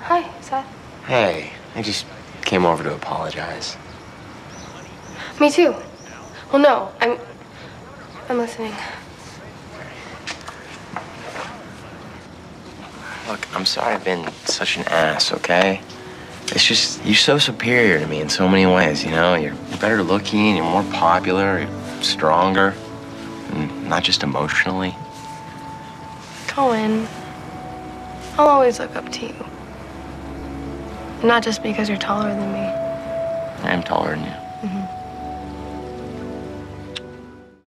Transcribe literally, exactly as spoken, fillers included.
Hi, Seth. Hey, I just came over to apologize. Me too. Well, no, I'm... I'm listening. Look, I'm sorry I've been such an ass, okay? It's just, you're so superior to me in so many ways, you know? You're better looking, you're more popular, you're stronger, and not just emotionally. Cohen, I'll always look up to you. Not just because you're taller than me. I am taller than you. Mm-hmm.